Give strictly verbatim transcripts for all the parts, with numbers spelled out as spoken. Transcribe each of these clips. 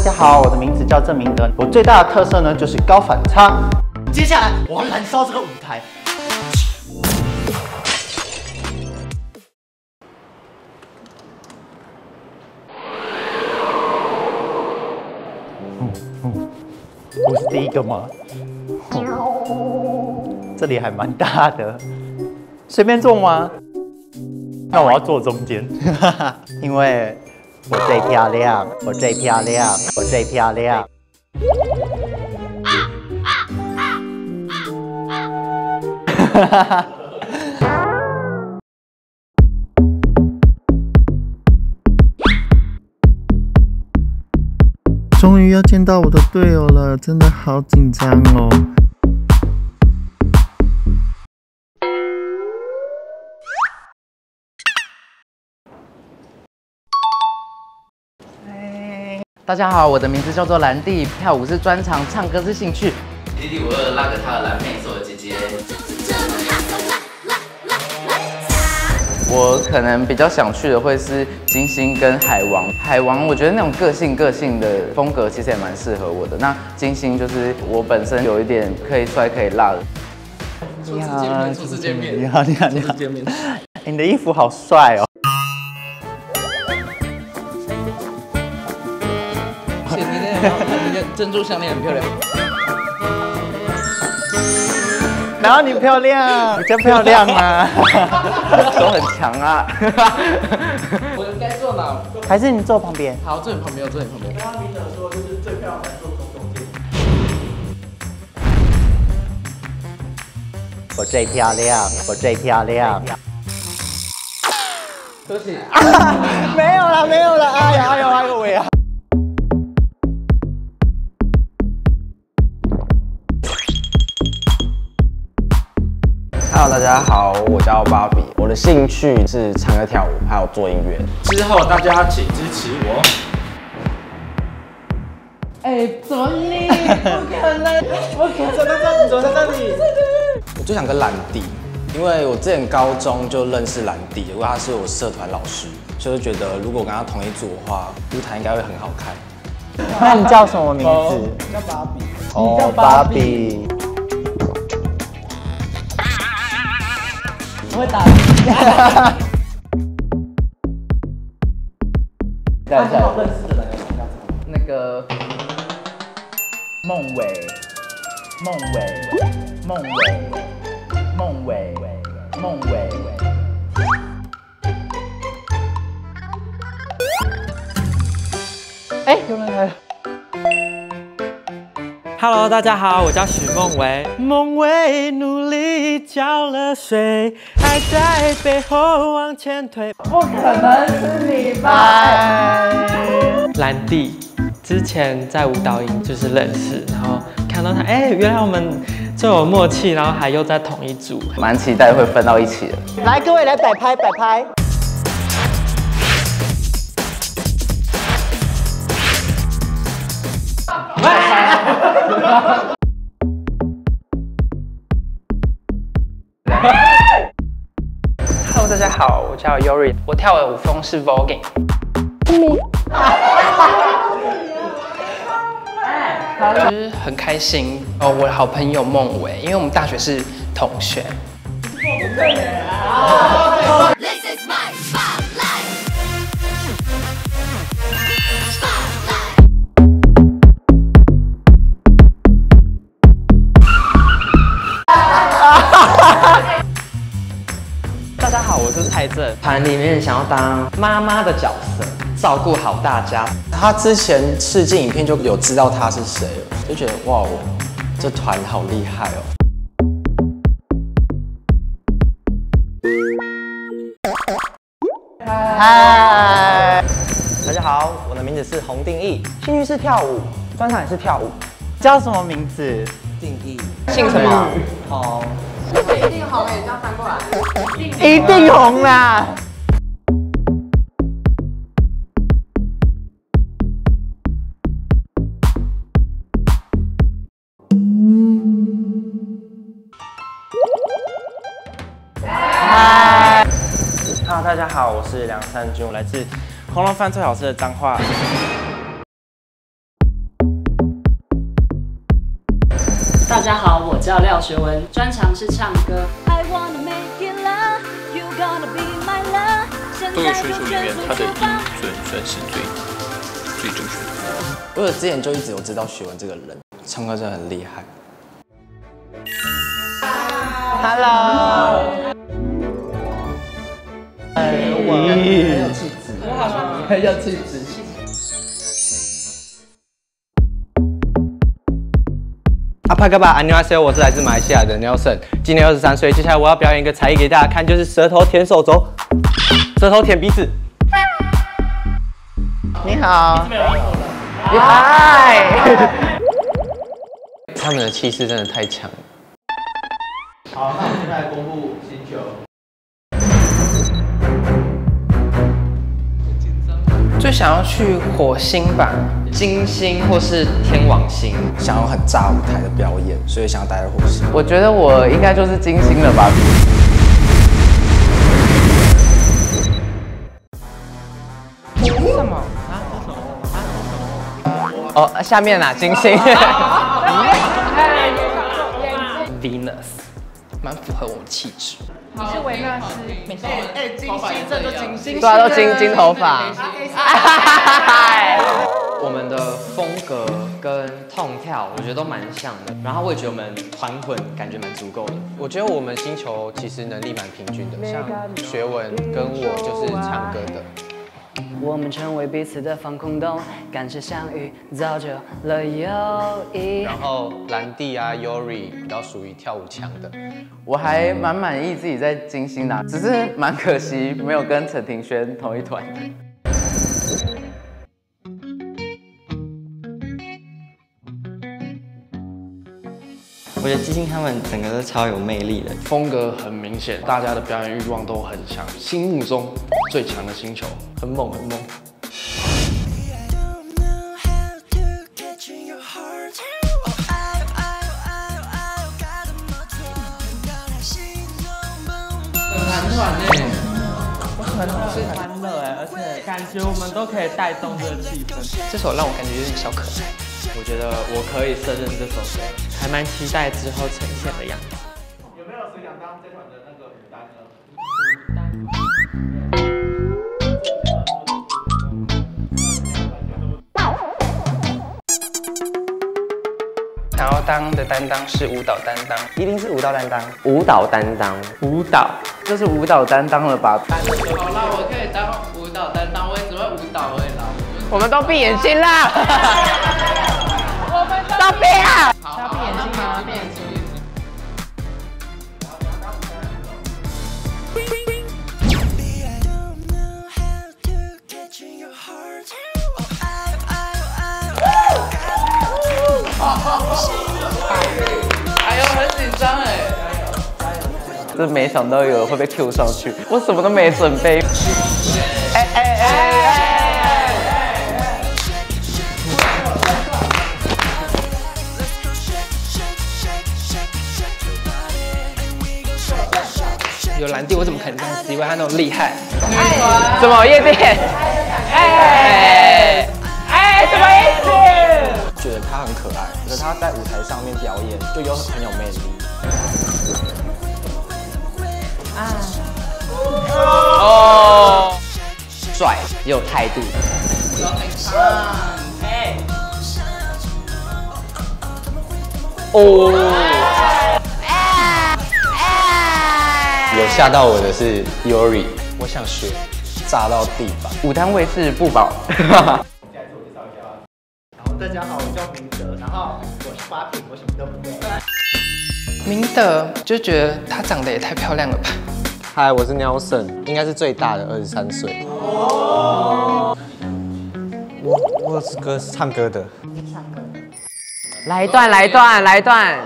家好，我的名字叫郑明德，我最大的特色呢就是高反差。接下来我要燃烧这个舞台。嗯嗯，我是第一个吗？哦、这里还蛮大的，随便坐吗？那我要坐中间，因为。 我最漂亮，我最漂亮，我最漂亮。终于要见到我的队友了，真的好紧张哦。 大家好，我的名字叫做兰弟，跳舞是专长，唱歌是兴趣。 弟弟我二拉个他的蓝妹是我的姐姐。 我可能比较想去的会是金星跟海王。海王我觉得那种个性个性的风格其实也蛮适合我的。那金星就是我本身有一点可以帅可以辣的。 初次见面，初次见面。 你好，你好，你好。 初次见面。 你的衣服好帅哦。 你的你的珍珠项链很漂亮， 然后你漂亮，比较漂亮啊， 手很强啊。我应该坐哪？ 还是你坐旁边？ 好，坐你旁边，我坐你旁边。 刚刚明德说就是最漂亮的坐中间。我最漂亮，我最漂亮。 对不起， 没有了，没有了，哎呀，哎呦，哎呦喂啊！ Hello， 大家好，我叫芭比，我的兴趣是唱歌跳舞，还有做音乐。 之后大家请支持我。 哎，怎么你？不可能，不可能！ 怎么在这里？怎么在这里？ 我最想跟兰弟，因为我之前高中就认识兰弟，不过他是我社团老师，所以就觉得如果我跟他同一组的话，舞台应该会很好看。 那你叫什么名字？ 叫芭比。 哦，叫芭比。 我会打。 加油加油！ 认识的那个那个孟伟，孟伟，孟伟，孟伟，孟伟。哎，有人来了。 Hello， 大家好，我叫许孟伟。孟伟努力浇了水，还在背后往前推。 不可能是你吧？ 兰弟之前在舞蹈营就是认识，然后看到他，哎、欸，原来我们就有默契，然后还又在同一组， 蛮期待会分到一起的。 来，各位来摆拍摆拍。 Hello， 大家好，我叫 Yori， 我跳的舞风是 Voguing。就是很开心哦，我的好朋友孟伟，因为我们大学是同学。大家好，我是蔡正，团里面想要当妈妈的角色，照顾好大家。 他之前试镜影片就有知道他是谁了，就觉得哇，我这团好厉害哦。 嗨， 大家好，我的名字是洪定义，兴趣是跳舞，专长也是跳舞。 叫什么名字？ 定义， 姓什么？ 洪。 一定红也这样翻过来， 一定红啦！ 嗨 ，Hello， 大家好，我是梁山君，我来自《红楼犯罪好吃的彰化。 大家好，我叫廖学文，专长是唱歌。 所有选手里面，他的音准算是最最正确的。 我之前就一直有知道学文这个人，唱歌真的很厉害。 Hello。 很有气质，很有气质。 阿帕嘎巴，안녕하세요，我是来自马来西亚的 Nelson， 今年二十三岁。接下来我要表演一个才艺给大家看，就是舌头舔手肘，舌头舔鼻子。 你好。 嗨。他们的气势真的太强了。 好，那我们现在来公布星球。 最想要去火星吧，金星或是天王星， 想要很炸舞台的表演，所以想要待在火星。 我觉得我应该就是金星了吧。 什么啊？ 哦，下面啦，金星。 Venus， 蛮符合我们气质。 你是维纳斯，没错。哎，金星这都金星， 对啊，都金金头发。 我们的风格跟痛跳，我觉得都蛮像的。然后我也觉得我们团混感觉蛮足够的。 我觉得我们星球其实能力蛮平均的，像学文跟我就是唱歌的。 我们成为彼此的防空洞，感谢相遇，造就了友谊。 然后兰蒂啊 ，Yori 比较属于跳舞强的。 我还蛮满意自己在金星的，只是蛮可惜没有跟陈庭轩同一团。 我觉得金星他们整个都超有魅力的， 风格很明显，大家的表演欲望都很强，心目中最强的星球， 很猛很猛。 韩团呢？ 很是欢乐哎，而且感觉我们都可以带动这个气氛。 这首让我感觉有点小可爱。 我觉得我可以胜任这首歌，还蛮期待之后呈现的样子。 有没有谁想当这团的那个舞担呢？ 想要当的担当是舞蹈担当，一定是舞蹈担当。 舞蹈担当，舞蹈就是舞蹈担当了吧？ 好啦，我可以当舞蹈担当，我也只会舞蹈而已啦。 我们都闭眼睛啦！我们都闭啊！ 好，要闭眼睛吗？闭眼睛。哎呦，很紧张哎！ 这没想到有人会被 Q 上去，我什么都没准备。哎哎哎哎！ 有兰蒂，我怎么可能这样子？以为他那种厉害。 什么夜店？哎哎，什么意思？ 觉得他很可爱，可是他在舞台上面表演就有很有魅力。 哦，帅也有态度。 哦，有吓到我的是 Yori， 我想学， 炸到地板。 舞摊位是不保。 大家好，我叫明德，然后我是八品，我什么都不会。 明德就觉得她长得也太漂亮了吧。 嗨，我是 Nelson， 应该是最大的，二十三岁。我我是歌唱歌的。 来一段，来一段，来一段。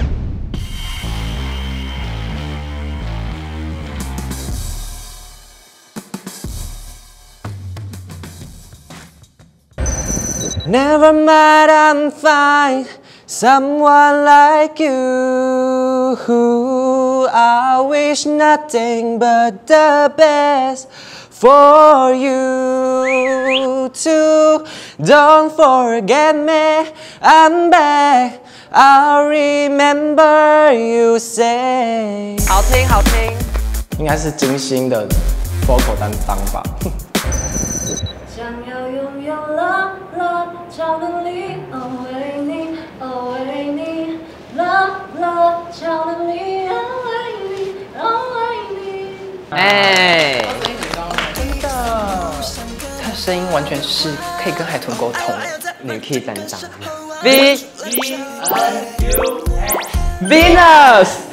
Never mind, I'm fine. Someone like you. I wish nothing but the best for you too. Don't forget me, I'm back. I'll remember you say。 好听好听。 应该是金星的 vocal 担当吧。 想要拥有了了超能力，哦为你，哦为你，了了超能力，哦为你，哦为你。 哎， 真的，他的声音完全是可以跟海豚沟通的。 你可以站长。 V Venus。